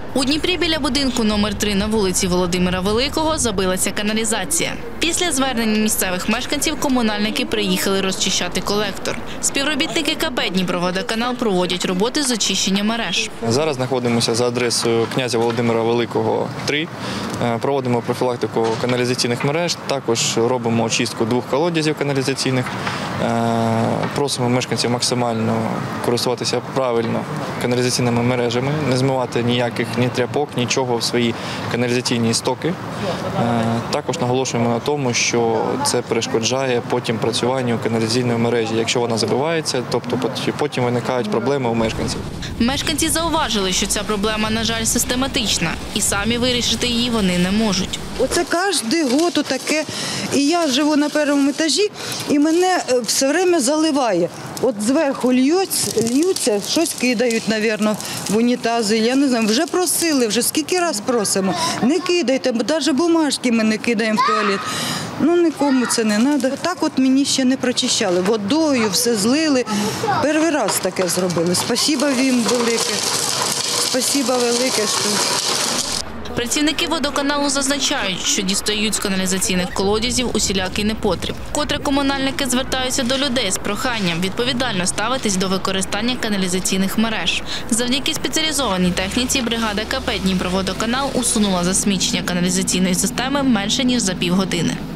У Дніпрі біля будинку номер 3 на вулиці Володимира Великого забилася каналізація. Після звернення місцевих мешканців комунальники приїхали розчищати колектор. Співробітники КП «Дніпроводоканал» проводять роботи з очищення мереж. Зараз знаходимося за адресою князя Володимира Великого, 3. Проводимо профілактику каналізаційних мереж, також робимо очистку 2 колодязів каналізаційних. Просимо мешканців максимально користуватися правильно каналізаційними мережами, не змивати ніяких ні тряпок, нічого в свої каналізаційні стоки. Також наголошуємо на тому, що це перешкоджає потім працюванню каналізаційної мережі. Якщо вона забивається, тобто потім виникають проблеми у мешканців. Мешканці зауважили, що ця проблема, на жаль, систематична, і самі вирішити її вони не можуть. Оце кожен год таке. І я живу на першому етажі, і мене все время заливає. От зверху льються, щось кидають, мабуть, в унітази. Я не знаю, вже просили, вже скільки раз просимо. Не кидайте, бо навіть бумажки ми не кидаємо в туалет. Ну, нікому це не треба. Так от мені ще не прочищали. Водою все злили. Перший раз таке зробили. Спасибо їм велике. Спасибо велике, що... Працівники водоканалу зазначають, що дістають з каналізаційних колодязів усілякий непотріб. Вкотре комунальники звертаються до людей з проханням відповідально ставитись до використання каналізаційних мереж. Завдяки спеціалізованій техніці бригада КП «Дніпроводоканал» усунула засмічення каналізаційної системи менше ніж за півгодини.